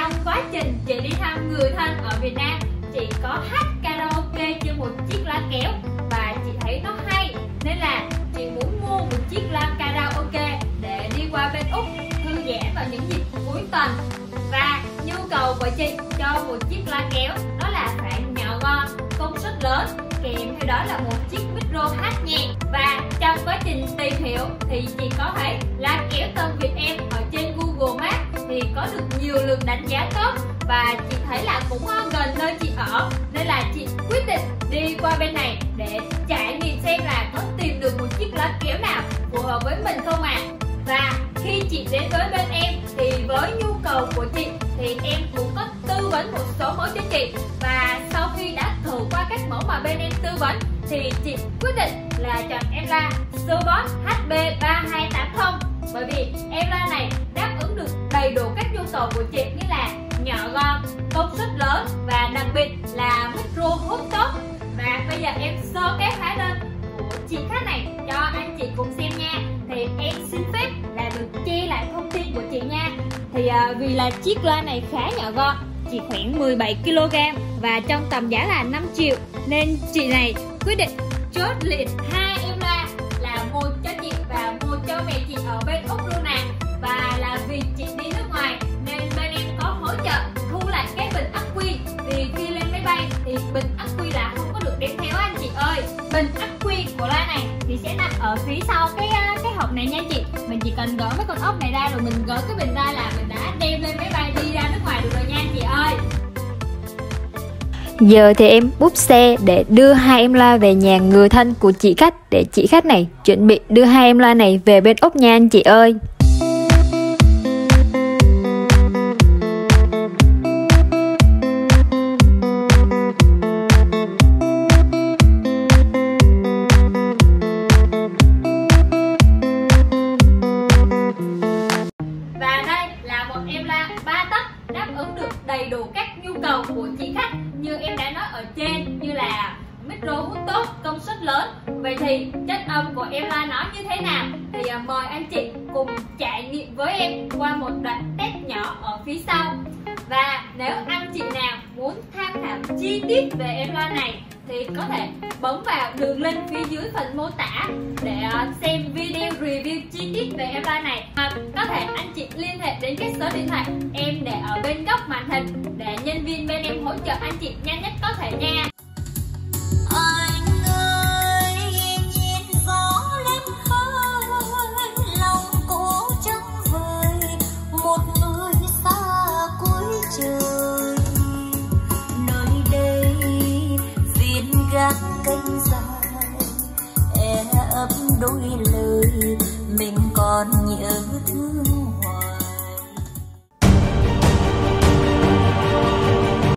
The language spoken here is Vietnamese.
trong quá trình chị đi thăm người thân ở Việt Nam, chị có hát karaoke trên một chiếc loa kéo và chị thấy nó hay, nên là chị muốn mua một chiếc loa karaoke để đi qua bên Úc thư giãn vào những dịp cuối tuần. Và nhu cầu của chị cho một chiếc loa kéo đó là phải nhỏ gọn, công suất lớn, kèm theo đó là một chiếc micro hát nhẹ. Và trong quá trình tìm hiểu thì chị có thấy loa kéo Tân Việt Em ở trên Google Maps thì có được nhiều lượt đánh giá tốt, và chị thấy là cũng gần nơi chị ở, nên là chị quyết định đi qua bên này để trải nghiệm xem là có tìm được một chiếc loa kéo nào phù hợp với mình không ạ. Và khi chị đến với bên em thì với nhu cầu của chị thì em cũng có tư vấn một số mẫu cho chị, và sau khi đã thử qua các mẫu mà bên em tư vấn thì chị quyết định là chọn em loa Sobox HB3280, bởi vì em loa này đáp ứng được đầy đủ các nhu cầu của chị, như là nhỏ gọn, công suất lớn và đặc biệt là micro hút tốt. Và bây giờ em show các hóa đơn của chị khách này cho anh chị cùng xem nha. Thì em xin phép là được chia lại thông tin của chị nha. Thì vì là chiếc loa này khá nhỏ gọn, chỉ khoảng 17 kg và trong tầm giá là 5 triệu, nên chị này quyết định chốt liền 2 em loa, là một cho chị và một cho mẹ chị ở bên Úc luôn nè. Và là vì chị đi nước ngoài nên bên em có hỗ trợ thu lại cái bình ắc quy, vì khi lên máy bay thì bình ắc quy là không có được đem theo anh chị ơi. Bình ắc quy của loa này thì sẽ nằm ở phía sau cái hộp này nha chị. Mình chỉ cần gỡ mấy con ốc này ra rồi mình gỡ cái bình ra là mình đã đem lên máy bay đi ra nước ngoài được rồi nha anh chị ơi. Giờ thì em bút xe để đưa 2 em loa về nhà người thân của chị khách, để chị khách này chuẩn bị đưa 2 em loa này về bên Úc nha anh chị ơi. Và đây là một em loa 3 tấc đáp ứng được đầy đủ các nhu cầu của chị khách như em đã nói ở trên, như là micro hút tốt, công suất lớn. Vậy thì chất âm của em loa nó như thế nào thì mời anh chị cùng trải nghiệm với em qua một đoạn test nhỏ ở phía sau. Và nếu anh chị nào muốn tham khảo chi tiết về em loa này thì có thể bấm vào đường link phía dưới phần mô tả để xem video review chi tiết về em loa này. Có thể anh chị liên hệ đến cái số điện thoại em để ở bên góc màn hình để nhân viên bên em hỗ trợ anh chị nhanh nhất có thể nha. Anh ơi, nhìn gió lên khơi, lòng cô trắng vời, một người xa cuối trời. Nơi đây viên gác kênh dài, ấp đôi lời mình còn nhớ thương